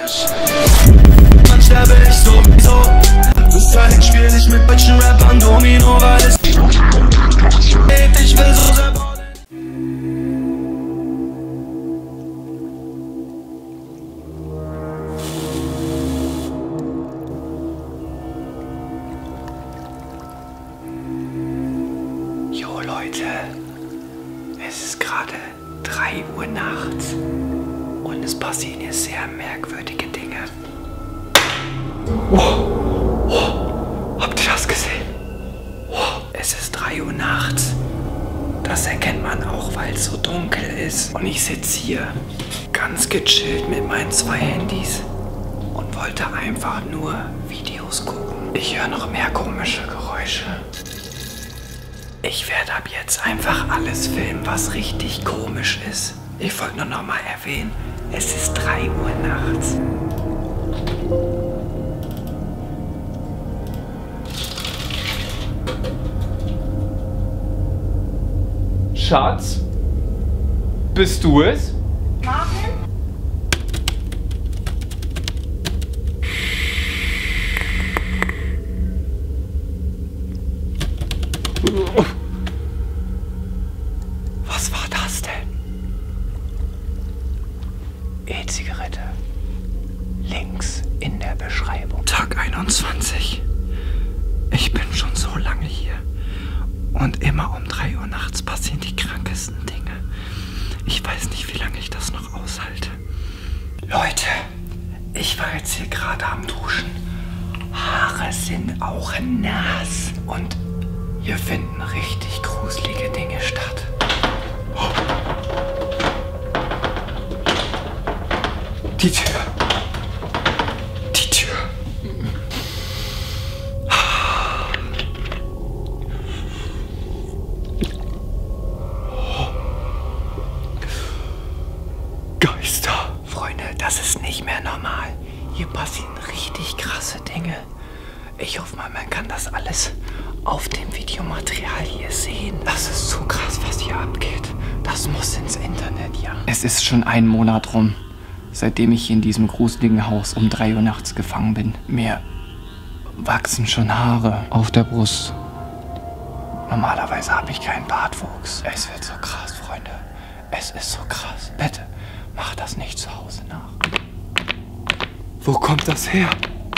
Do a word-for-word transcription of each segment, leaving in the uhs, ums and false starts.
Arsch. Man sterbe ich sowieso. Sterling spiel nicht mit deutschen Rappern Domino, weil es ich will so sehr bauen. Jo Leute, es ist gerade drei Uhr nachts und es passieren hier sehr merkwürdige Dinge. Wow. Oh, habt ihr das gesehen? Oh, es ist drei Uhr nachts. Das erkennt man auch, weil es so dunkel ist. Und ich sitze hier ganz gechillt mit meinen zwei Handys und wollte einfach nur Videos gucken. Ich höre noch mehr komische Geräusche. Ich werde ab jetzt einfach alles filmen, was richtig komisch ist. Ich wollte nur noch mal erwähnen, es ist drei Uhr nachts. Schatz? Bist du es? Marvin? Was war das denn? E-Zigarette. Links in der Beschreibung. Tag einundzwanzig. Ich bin schon so lange hier. Und immer um drei Uhr nachts passieren die krankesten Dinge. Ich weiß nicht, wie lange ich das noch aushalte. Leute, ich war jetzt hier gerade am Duschen. Haare sind auch nass. Und hier finden richtig gruselige Dinge statt. Die Tür. Die Tür. Geister. Freunde, das ist nicht mehr normal. Hier passieren richtig krasse Dinge. Ich hoffe mal, man kann das alles auf dem Videomaterial hier sehen. Das ist so krass, was hier abgeht. Das muss ins Internet, ja. Es ist schon ein Monat rum, seitdem ich hier in diesem gruseligen Haus um drei Uhr nachts gefangen bin. Mir wachsen schon Haare auf der Brust. Normalerweise habe ich keinen Bartwuchs. Es wird so krass, Freunde. Es ist so krass. Bitte, mach das nicht zu Hause nach. Wo kommt das her?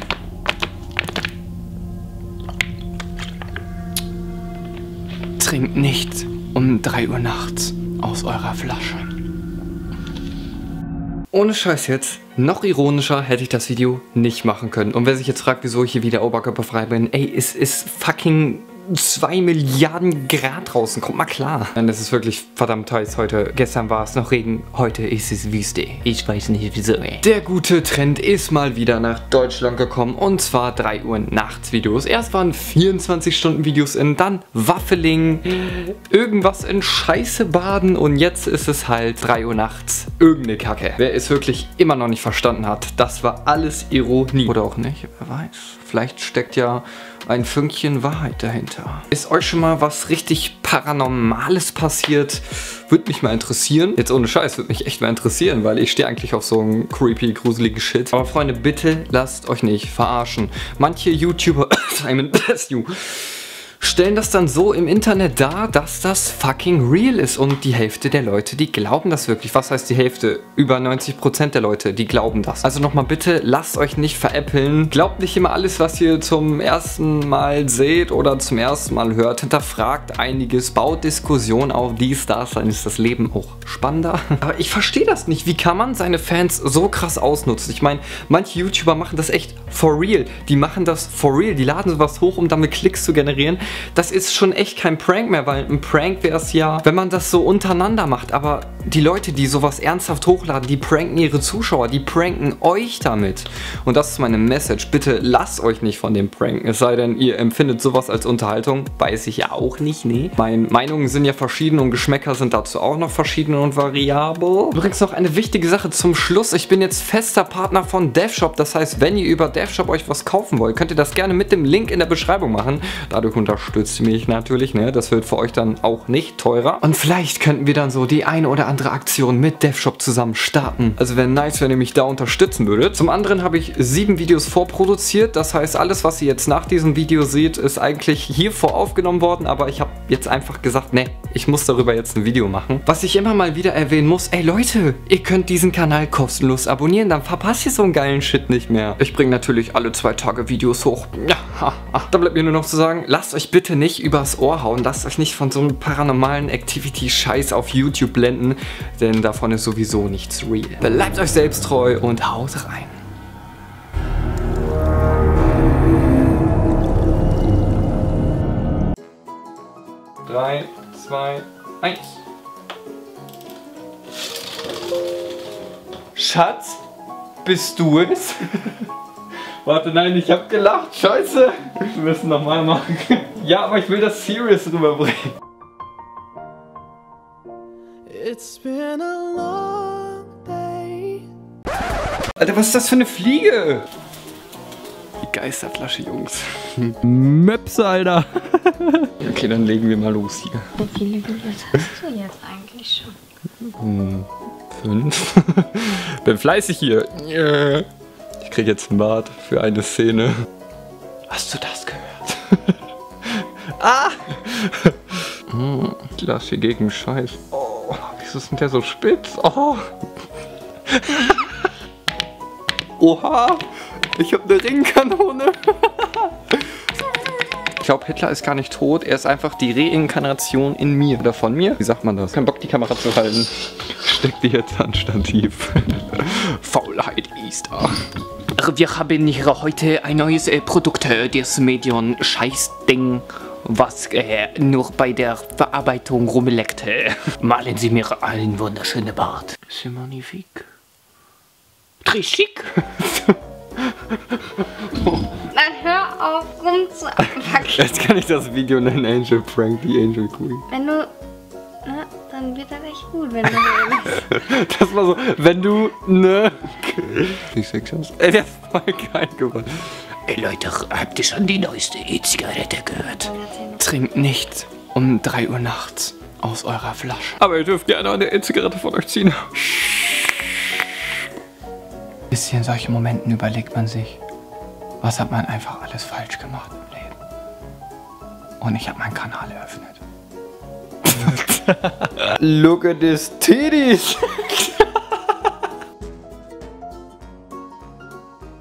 Trinkt nicht um drei Uhr nachts aus eurer Flasche. Ohne Scheiß jetzt, noch ironischer hätte ich das Video nicht machen können. Und wer sich jetzt fragt, wieso ich hier wieder oberkörperfrei bin, ey, es ist fucking zwei Milliarden Grad draußen, kommt mal klar. Nein, das ist wirklich verdammt heiß heute. Gestern war es noch Regen, heute ist es Wüste. Ich weiß nicht wieso, ey. Der gute Trend ist mal wieder nach Deutschland gekommen und zwar drei Uhr nachts Videos. Erst waren vierundzwanzig Stunden Videos in, dann Waffeling, irgendwas in Scheiße baden und jetzt ist es halt drei Uhr nachts irgendeine Kacke. Wer es wirklich immer noch nicht verstanden hat, das war alles Ironie. Oder auch nicht, wer weiß. Vielleicht steckt ja ein Fünkchen Wahrheit dahinter. Ist euch schon mal was richtig Paranormales passiert? Würde mich mal interessieren. Jetzt ohne Scheiß, würde mich echt mal interessieren, weil ich stehe eigentlich auf so einen creepy, gruseligen Shit. Aber Freunde, bitte lasst euch nicht verarschen. Manche YouTuber, Simon, bless you, stellen das dann so im Internet dar, dass das fucking real ist. Und die Hälfte der Leute, die glauben das wirklich. Was heißt die Hälfte? Über neunzig Prozent der Leute, die glauben das. Also nochmal bitte, lasst euch nicht veräppeln. Glaubt nicht immer alles, was ihr zum ersten Mal seht oder zum ersten Mal hört. Hinterfragt einiges, baut Diskussion auf, dies, das. Dann ist das Leben auch spannender. Aber ich verstehe das nicht. Wie kann man seine Fans so krass ausnutzen? Ich meine, manche YouTuber machen das echt for real. Die machen das for real. Die laden sowas hoch, um damit Klicks zu generieren. Das ist schon echt kein Prank mehr, weil ein Prank wäre es ja, wenn man das so untereinander macht. Aber die Leute, die sowas ernsthaft hochladen, die pranken ihre Zuschauer, die pranken euch damit. Und das ist meine Message. Bitte lasst euch nicht von dem pranken. Es sei denn, ihr empfindet sowas als Unterhaltung. Weiß ich ja auch nicht, nee. Meine Meinungen sind ja verschieden und Geschmäcker sind dazu auch noch verschieden und variabel. Übrigens noch eine wichtige Sache zum Schluss. Ich bin jetzt fester Partner von DevShop. Das heißt, wenn ihr über DevShop euch was kaufen wollt, könnt ihr das gerne mit dem Link in der Beschreibung machen. Dadurch unterstützt unterstützt mich natürlich, ne? Das wird für euch dann auch nicht teurer. Und vielleicht könnten wir dann so die eine oder andere Aktion mit DevShop zusammen starten. Also wäre nice, wenn ihr mich da unterstützen würdet. Zum anderen habe ich sieben Videos vorproduziert. Das heißt, alles, was ihr jetzt nach diesem Video seht, ist eigentlich hier voraufgenommen worden. Aber ich habe jetzt einfach gesagt, ne, ich muss darüber jetzt ein Video machen. Was ich immer mal wieder erwähnen muss, ey Leute, ihr könnt diesen Kanal kostenlos abonnieren, dann verpasst ihr so einen geilen Shit nicht mehr. Ich bringe natürlich alle zwei Tage Videos hoch. Ja, ha, ha. Da bleibt mir nur noch zu sagen, lasst euch bitte nicht übers Ohr hauen, lasst euch nicht von so einem paranormalen Activity-Scheiß auf YouTube blenden, denn davon ist sowieso nichts real. Bleibt euch selbst treu und haut rein. drei, zwei, eins. Schatz, bist du es? Warte, nein, ich hab gelacht. Scheiße. Wir müssen nochmal machen. Ja, aber ich will das serious rüberbringen. It's been a long day. Alter, was ist das für eine Fliege? Die Geisterflasche, Jungs. Möpse, Alter. Okay, dann legen wir mal los hier. Wie viele Videos hast du jetzt eigentlich schon? Hm, fünf. Bin fleißig hier. Ich krieg jetzt ein Bart für eine Szene. Hast du das gehört? Ah! Hm, ich lasse hier gegen Scheiß. Oh, wieso ist denn der so spitz? Oh. Oha! Ich hab eine Ringkanone. Ich glaube, Hitler ist gar nicht tot. Er ist einfach die Reinkarnation in mir. Oder von mir. Wie sagt man das? Kein Bock, die Kamera zu halten. Steck die jetzt an Stativ. Faulheit ist da. Wir haben hier heute ein neues äh, Produkt, äh, das Medion Scheißding, was äh, nur bei der Verarbeitung rumleckt. Äh. Malen Sie mir einen wunderschönen Bart. C'est magnifique. Très chic. Dann hör auf rumzupacken. Jetzt kann ich das Video nennen, Angel Prank, die Angel Queen. Wenn du, ne, dann wird das echt gut, wenn du redest. Das war so, wenn du, ne. Wie sexy aus. Ey, der ist voll geil geworden. Ey Leute, habt ihr schon die neueste E-Zigarette gehört? Trinkt nicht um drei Uhr nachts aus eurer Flasche. Aber ihr dürft gerne eine E-Zigarette von euch ziehen. Bisschen in solchen Momenten überlegt man sich, was hat man einfach alles falsch gemacht im Leben. Und ich habe meinen Kanal eröffnet. Look at this titties!